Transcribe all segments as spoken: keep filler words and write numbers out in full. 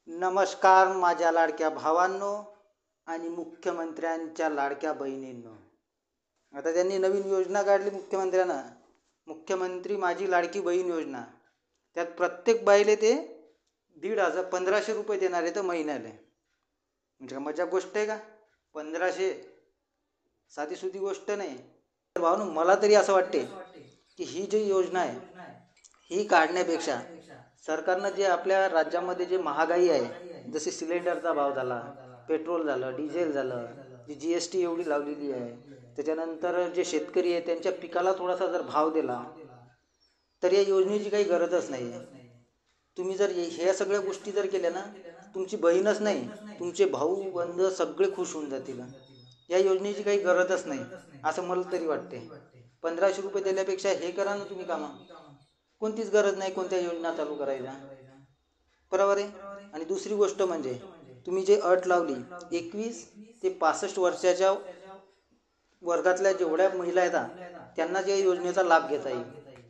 नमस्कार माझ्या लाडक्या भावांनो आणि मुख्यमंत्र्यांच्या लाडक्या बहिणींनो. आता त्यांनी नवीन योजना काढली मुख्यमंत्र्यांना, मुख्यमंत्री माझी लाडकी बहीण योजना. त्यात प्रत्येक बाईले ते दीड हजार पंधराशे रुपये देणार आहे तर महिन्याला. म्हणजे मजा गोष्ट आहे का? पंधराशे साधी सुधी गोष्ट नाही. तर भावांनो, मला तरी असं वाटते की ही जी योजना आहे ही काढण्यापेक्षा सरकारनं जे आपल्या राज्यामध्ये जे महागाई आहे, जसे सिलेंडरचा भाव झाला, पेट्रोल झालं, डिझेल झालं, जी जी एस टी एवढी लावलेली आहे, त्याच्यानंतर जे शेतकरी आहे त्यांच्या पिकाला थोडासा जर भाव दिला तर या योजनेची काही गरजच नाही आहे. तुम्ही जर ह्या सगळ्या गोष्टी जर केल्या ना, तुमची बहीणच नाही तुमचे भाऊ बंध सगळे खुश होऊन जातील. या योजनेची काही गरजच नाही असं मला तरी वाटते. पंधराशे रुपये दिल्यापेक्षा हे करा ना तुम्ही कामं. कोणतीच गरज नाही कोणत्या योजना चालू करायच्या, बरोबर आहे. आणि दुसरी गोष्ट म्हणजे तुम्ही जे अट लावली एकवीस ते पासष्ट वर्षाच्या वर्गातल्या जेवढ्या महिला आहेत त्यांना या योजनेचा लाभ घेता येईल.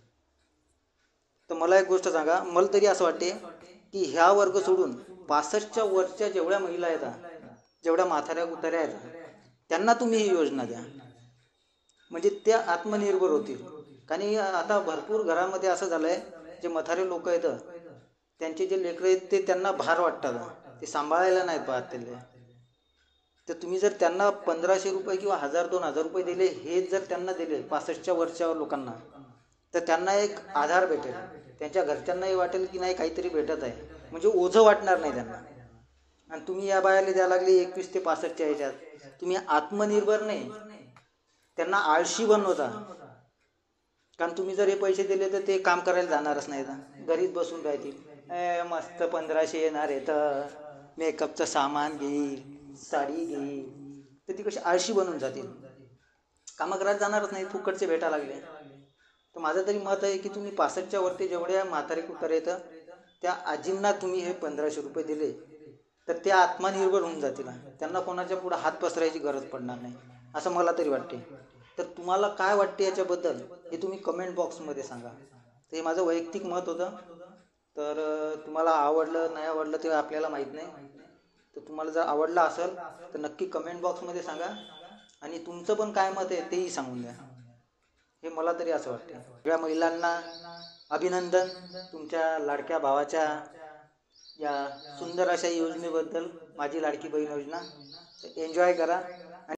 तर मला एक गोष्ट सांगा, मला तरी असं वाटते की ह्या वर्ग सोडून पासष्टच्या वरच्या जेवढ्या महिला आहेत, जेवढ्या म्हाताऱ्या कुताऱ्या आहेत, त्यांना तुम्ही ही योजना द्या. म्हणजे त्या आत्मनिर्भर होतील. कारण आता भरपूर घरामध्ये असं झालं आहे, जे म्हातारे लोक आहेत त्यांचे जे लेकरं आहेत ते त्यांना भार वाटतात, ते सांभाळायला नाहीत पाहत त्याला. तर तुम्ही जर त्यांना पंधराशे रुपये किंवा हजार दोन हजार रुपये दिले, हे जर त्यांना दिले पासष्टच्या वरच्या लोकांना, तर त्यांना एक आधार भेटेल. त्यांच्या घरच्यांनाही वाटेल की नाही काहीतरी भेटत आहे, म्हणजे ओझं वाटणार नाही त्यांना. आणि तुम्ही या बायाला द्यायला लागले एकवीस ते पासष्टच्या ह्याच्यात, तुम्ही आत्मनिर्भर नाही त्यांना आळशी बनवता. कारण तुम्ही जर हे पैसे दिले तर ते काम करायला जाणारच नाही, घरीच बसून राहतील. ए मस्त पंधराशे येणार आहे तर मेकअपचं सामान घेईल, साडी घेईल, तर ती कशी आळशी बनून जातील, कामं करायला जाणारच नाही, फुकटचे भेटा लागले. तर माझं तरी मत आहे की तुम्ही पासष्टच्या वरती जेवढ्या म्हातारे कुतारे येतं त्या आजींना तुम्ही हे पंधराशे रुपये दिले तर त्या आत्मनिर्भर होऊन जातील. त्यांना कोणाच्या पुढे हात पसरायची गरज पडणार नाही असं मला तरी वाटते. तर तुम्हाला काय वाटते याच्याबद्दल हे तुम्ही कमेंट बॉक्समध्ये सांगा. तर हे माझं वैयक्तिक मत होतं. तर तुम्हाला आवडलं नाही आवडलं ते आपल्याला माहीत नाही. तर तुम्हाला जर आवडलं असेल तर नक्की कमेंट बॉक्समध्ये सांगा आणि तुमचं पण काय मत आहे तेही सांगून द्या. हे मला तरी असं वाटते. सगळ्या महिलांना अभिनंदन तुमच्या लाडक्या भावाच्या या सुंदर अशा योजनेबद्दल, माझी लाडकी बहीण योजना. एन्जॉय करा.